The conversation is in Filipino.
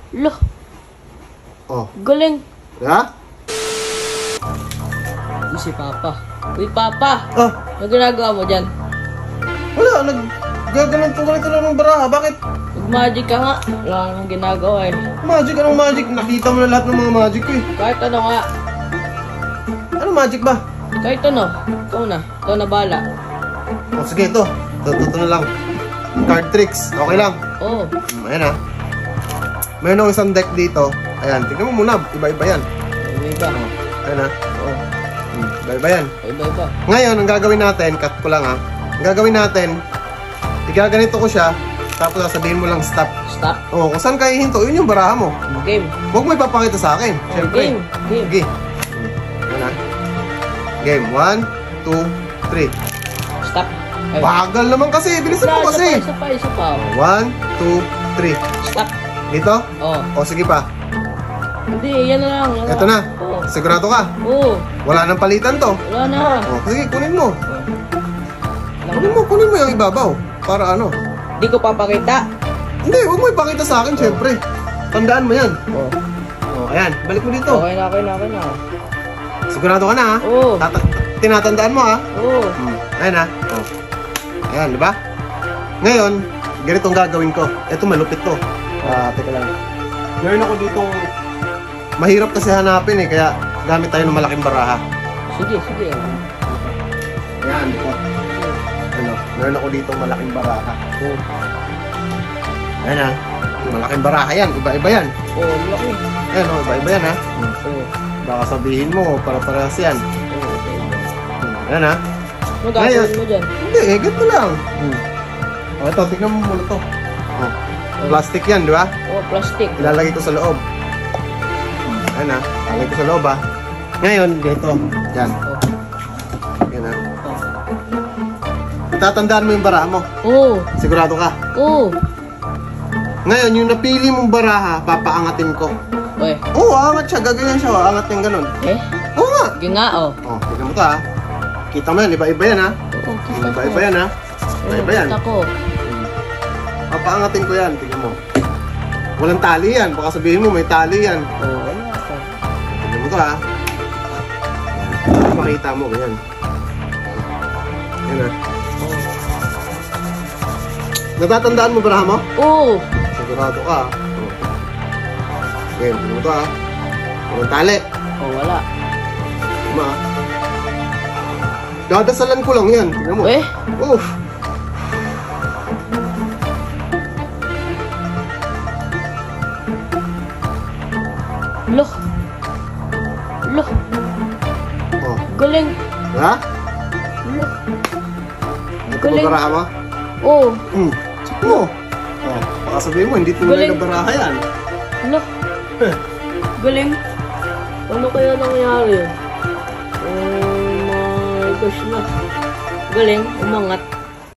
Loh, Oh, galing. ha? Uy, si Papa. Uy, Papa. Oh, Ano ginagawa mo dyan? wala. Naggaganon ko ganito lang ng baraha. Bakit? Mag-magic ka nga. Wala kang ginagawa eh. Magic? Anong magic? Nakita mo na lahat ng mga magic ko eh. Kahit ano nga. Anong magic ba? Kahit ano. Ikaw na. Ikaw na bala. Oh, sige, ito. Ito na lang. Card tricks. Okay lang. Oo. Ayan ha. Mayroon akong isang deck dito. Ayan, tignan mo muna. Iba-iba yan. Iba-iba. Ayan ha. Oo. Iba-iba yan. Iba-iba. Ngayon, ang gagawin natin, cut ko lang ha. Ang gagawin natin, igaganito ko siya, tapos sasabihin mo lang stop. Stop. Oo, kung saan kayo hinto, yun yung baraha mo. Game. Huwag mo ipapakita sa akin. Siyempre. Game. Game. Sige. Ayan ha. Game. 1, 2, 3. Stop. Ay. Bagal naman kasi. Bilisan mo kasi. Isa pa. 1, 2, 3. Stop. Dito? Oo. O, sige pa. Hindi, yan na lang. Ito na. Oo. Sigurado ka? Oo. Wala nang palitan to. Wala na. O, sige, kunin mo. Kunin mo yung ibabaw. Para ano? Di ko papakita. Hindi, huwag mo ipakita sa akin, syempre. Tandaan mo yan. Oo. O, ayan. Balik mo dito. Okay na. Sigurado ka na, ha? Oo. Tinatandaan mo, ha? Oo. Ayan, ha? O. Ayan, di ba? Ngayon, ganitong gagawin ko. Ito, malupit to. Teka lang. Meron ako ditong... Mahirap kasi hanapin, eh. Kaya gamit tayo ng malaking baraha. Sige. Ayan, dito. Ano, meron ako ditong malaking baraha. Oo. Ayan, ha? Malaking baraha yan. Iba-iba yan. Oo, laki. Ayan, o. Iba-iba yan, ha? Oo. Baka sabihin mo, para-parehas yan. Oo. Ayan, ha? Ano gagawin mo dyan? Hindi, ganito lang. O, ito, tignan mo muna to. Plastic yan, di ba? Oo, plastic. Ilalagay ko sa loob. Ayan, ha? Ilalagay ko sa loob, ha? Ngayon, ganito. Yan. Oo. Yan, ha? Tatandaan mo yung baraha mo. Oo. Sigurado ka. Oo. Ngayon, yung napili mong baraha, papaangatin ko. Uy. Oo, aangat siya. Gaganyan siya. Aangat niyang ganun. Eh? Oo nga. Sige nga, oh. O, tignan mo to, ha? Kita mo yan. Iba-iba yan, ha? Oo, kita ko. Iba-iba yan, ha? Iba-iba yan. Kita ko. Papaangatin ko yan. Tignan mo. Walang tali yan. Baka sabihin mo, may tali yan. Oo, wala ko. Tignan mo to, ha? Makita mo, ganyan. Yan, ha? Natatandaan mo baraha mo? Oo. Sigurado ka, ha? Okay, tignan mo to, ha? Walang tali. Oo, wala. Tama, ha? Dadasalan ko lang yan. Tignan mo. Eh? Oof. Loh. Loh. Oh. Galing. Ha? Loh. Ito ba Galing. baraha mo? Oo. Check mo. Oh. Baka sabihin mo, hindi tunay Galing. na baraha yan. Loh. Galing. Ano kaya nangyari? Oh my gosh na. Galing. Umangat.